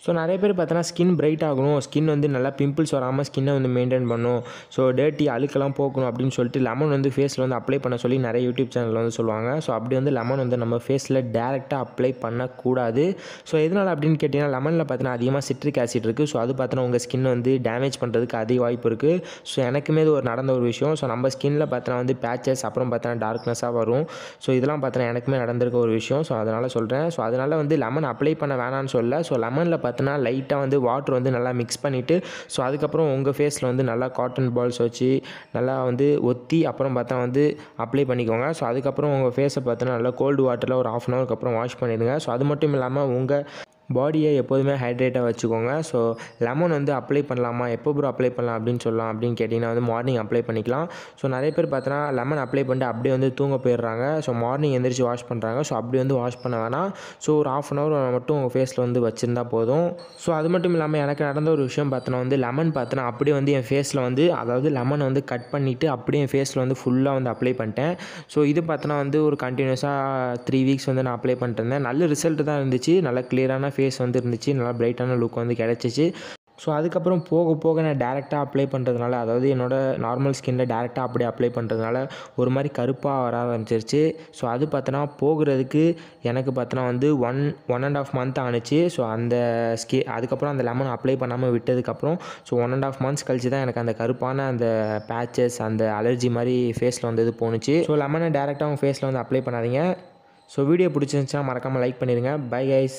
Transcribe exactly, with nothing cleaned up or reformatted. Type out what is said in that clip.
So நிறைய பேர் பார்த்தோன்னா ஸ்கின் பிரைட் ஆகணும், ஸ்கின் வந்து நல்லா பிம்பிள்ஸ் வராமல் ஸ்கின்னை வந்து மெயின்டைன் பண்ணணும், ஸோ டேர்ட்டி அழுக்கெல்லாம் போக்கணும் அப்படின்னு சொல்லிட்டு லெமன் வந்து ஃபேஸில் வந்து அப்ளை பண்ண சொல்லி நிறைய யூடியூப் சேனலில் வந்து சொல்லுவாங்க. ஸோ அப்படி வந்து லெமன் வந்து நம்ம ஃபேஸில் டேரெக்டாக அப்ளை பண்ணக்கூடாது. ஸோ எதனால் அப்படின்னு கேட்டிங்கன்னா லெமனில் பார்த்தீங்கன்னா அதிகமாக சிட்ரிக் ஆசிட் இருக்குது. ஸோ அது பார்த்தோன்னா உங்கள் ஸ்கின் வந்து டேமேஜ் பண்ணுறதுக்கு அதிக வாய்ப்பு இருக்குது. ஸோ எனக்குமே இது ஒரு நடந்த ஒரு விஷயம். ஸோ நம்ம ஸ்கின்னில் பார்த்தோன்னா வந்து பேச்சஸ் அப்புறம் பார்த்தோன்னா டார்க்னஸாக வரும். ஸோ இதெல்லாம் பார்த்தோன்னா எனக்குமே நடந்திருக்க ஒரு விஷயம். ஸோ அதனால் சொல்கிறேன். ஸோ அதனால் வந்து லெமன் அப்ளை பண்ண வேணான்னு சொல்ல. ஸோ லெமனில் பார்த்தோன்னா லைட்டாக வந்து வாட்டர் வந்து நல்லா மிக்ஸ் பண்ணிவிட்டு ஸோ அதுக்கப்புறம் உங்கள் ஃபேஸில் வந்து நல்லா காட்டன் பால்ஸ் வச்சு நல்லா வந்து ஒத்தி அப்புறம் பார்த்தா வந்து அப்ளை பண்ணிக்கோங்க. ஸோ அதுக்கப்புறம் உங்கள் ஃபேஸை பார்த்தோன்னா நல்லா கோல்டு வாட்டரில் ஒரு ஆஃப் அன் ஹவருக்கு அப்புறம் வாஷ் பண்ணிடுங்க. ஸோ அது மட்டும் இல்லாமல் உங்கள் பாடியை எப்போதுமே ஹைட்ரேட்டாக வச்சுக்கோங்க. ஸோ லெமன் வந்து அப்ளை பண்ணலாமா, எப்போ ப்ரோ அப்ளை பண்ணலாம் அப்படின்னு சொல்லலாம் அப்படின்னு கேட்டிங்கன்னா வந்து மார்னிங் அப்ளை பண்ணிக்கலாம். ஸோ நிறைய பேர் பார்த்தோன்னா லெமன் அப்ளை பண்ணிட்டு அப்படியே வந்து தூங்க போயிடுறாங்க. ஸோ மார்னிங் எந்திரிச்சு வாஷ் பண்ணுறாங்க. ஸோ அப்படி வந்து வாஷ் பண்ண வேணாம். ஸோ ஒரு ஆஃப் அன் ஹவர் மட்டும் உங்கள் ஃபேஸில் வந்து வச்சுருந்தா போதும். ஸோ அது மட்டும் இல்லாமல் எனக்கு நடந்த ஒரு விஷயம் பார்த்தோன்னா வந்து லெமன் பார்த்தோன்னா அப்படியே வந்து என் ஃபேஸில் வந்து அதாவது லெமனை வந்து கட் பண்ணிவிட்டு அப்படியே என் ஃபேஸில் வந்து ஃபுல்லாக வந்து அப்ளை பண்ணிட்டேன். ஸோ இது பார்த்தோன்னா வந்து ஒரு கண்டினியூஸாக த்ரீ வீக்ஸ் வந்து நான் அப்ளை பண்ணிட்டு இருந்தேன். நல்ல ரிசல்ட் தான் இருந்துச்சு. நல்லா கிளியரான ஃபேஸ் வந்து இருந்துச்சு, நல்லா பிரைட்டான லுக் வந்து கிடச்சிச்சு. ஸோ அதுக்கப்புறம் போக போக நான் டேரெக்டாக அப்ளை பண்ணுறதுனால அதாவது என்னோடய நார்மல் ஸ்கின்னில் டேரெக்டாக அப்படியே அப்ளை பண்ணுறதுனால ஒரு மாதிரி கருப்பாக வர ஆரம்பிச்சிருச்சு. ஸோ அது பார்த்தோன்னா போகிறதுக்கு எனக்கு பார்த்தோன்னா வந்து one one and half month ஆணுச்சு. ஸோ அந்த ஸ்கி அதுக்கப்புறம் அந்த லெமன் அப்ளை பண்ணாமல் விட்டதுக்கப்புறம் so one and half months கழிச்சு தான் எனக்கு அந்த கருப்பான அந்த பேச்சஸ் அந்த அலர்ஜி மாதிரி ஃபேஸில் வந்து இது போணுச்சு. ஸோ லெமனை டேரெக்டாக உங்கள் ஃபேஸில் வந்து அப்ளை பண்ணாதீங்க. ஸோ வீடியோ பிடிச்சிருந்துச்சுன்னா மறக்காமல் லைக் பண்ணிடுங்க. Bye guys.